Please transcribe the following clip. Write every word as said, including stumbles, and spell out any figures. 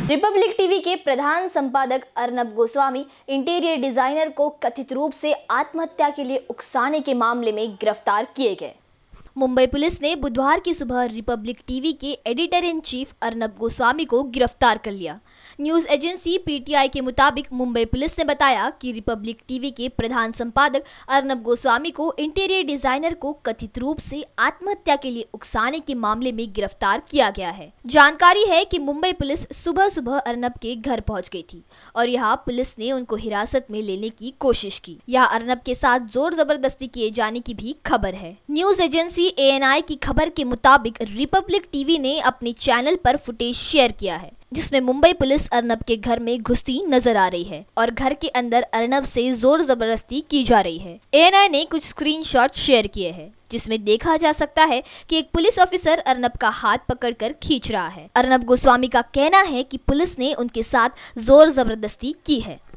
Republic TV के प्रधान संपादक Arnab Goswami interior designer को कथित रूप से आत्महत्या के लिए उकसाने के मामले में गिरफ्तार किए गए। मुंबई पुलिस ने बुधवार की सुबह रिपब्लिक टीवी के editor in chief Arnab Goswami को गिरफ्तार कर लिया। न्यूज एजेंसी पीटीआई के मुताबिक मुंबई पुलिस ने बताया कि रिपब्लिक टीवी के प्रधान संपादक अर्नब गोस्वामी को इंटीरियर डिजाइनर को कथित रूप से आत्महत्या के लिए उकसाने के मामले में गिरफ्तार किया गया है। जानकारी है कि मुंबई पुलिस सुबह सुबह अर्नब के घर पहुंच गई थी और यहाँ पुलिस ने उनको हिरासत में लेने की कोशिश की। यहाँ अर्नब के साथ जोर जबरदस्ती किए जाने की भी खबर है। News agency A N I की खबर के मुताबिक रिपब्लिक टीवी ने अपने चैनल पर फुटेज शेयर किया है जिसमें मुंबई पुलिस अर्नब के घर में घुसती नजर आ रही है और घर के अंदर अर्नब से जोर जबरदस्ती की जा रही है। ए एन आई ने कुछ स्क्रीनशॉट शेयर किए हैं जिसमें देखा जा सकता है कि एक पुलिस ऑफिसर अर्नब का हाथ पकड़कर खींच रहा है। अर्नब गोस्वामी का कहना है कि पुलिस ने उनके साथ जोर जबरदस्ती की है।